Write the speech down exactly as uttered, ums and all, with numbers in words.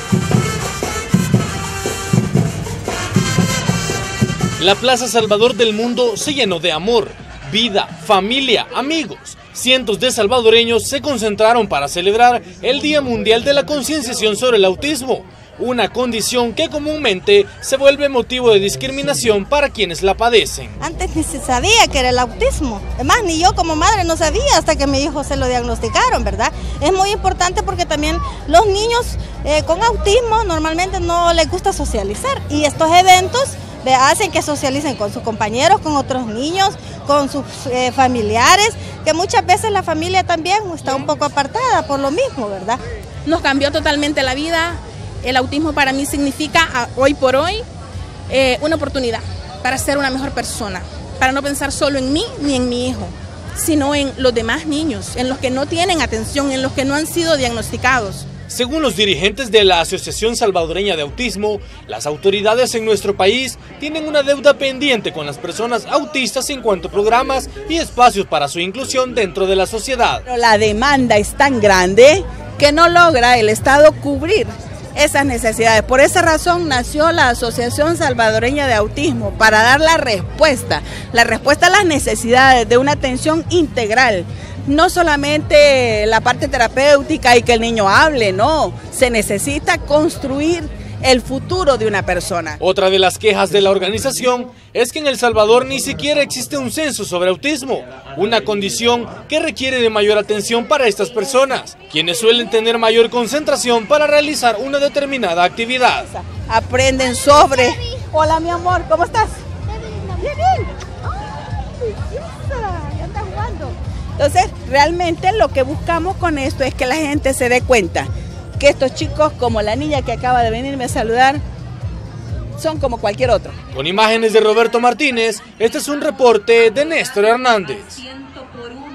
La Plaza Salvador del Mundo se llenó de amor, vida, familia, amigos. Cientos de salvadoreños se concentraron para celebrar el Día Mundial de la Concienciación sobre el Autismo, una condición que comúnmente se vuelve motivo de discriminación para quienes la padecen. Antes ni se sabía que era el autismo, además ni yo como madre no sabía hasta que mi hijo se lo diagnosticaron, ¿verdad? Es muy importante porque también los niños eh, con autismo normalmente no les gusta socializar y estos eventos hacen que socialicen con sus compañeros, con otros niños, con sus eh, familiares, que muchas veces la familia también está un poco apartada por lo mismo, ¿verdad? Nos cambió totalmente la vida. El autismo para mí significa, hoy por hoy, eh, una oportunidad para ser una mejor persona, para no pensar solo en mí ni en mi hijo, sino en los demás niños, en los que no tienen atención, en los que no han sido diagnosticados. Según los dirigentes de la Asociación Salvadoreña de Autismo, las autoridades en nuestro país tienen una deuda pendiente con las personas autistas en cuanto a programas y espacios para su inclusión dentro de la sociedad. Pero la demanda es tan grande que no logra el Estado cubrir esas necesidades. Por esa razón nació la Asociación Salvadoreña de Autismo, para dar la respuesta, la respuesta a las necesidades de una atención integral. No solamente la parte terapéutica y que el niño hable, no, se necesita construir el futuro de una persona. Otra de las quejas de la organización es que en El Salvador ni siquiera existe un censo sobre autismo, una condición que requiere de mayor atención para estas personas, quienes suelen tener mayor concentración para realizar una determinada actividad. Aprenden sobre... Hola mi amor, ¿cómo estás? Bien, bien. ¡Ay, preciosa! ¿Ya andas jugando? Entonces, realmente lo que buscamos con esto es que la gente se dé cuenta que estos chicos, como la niña que acaba de venirme a saludar, son como cualquier otro. Con imágenes de Roberto Martínez, este es un reporte de Néstor Hernández.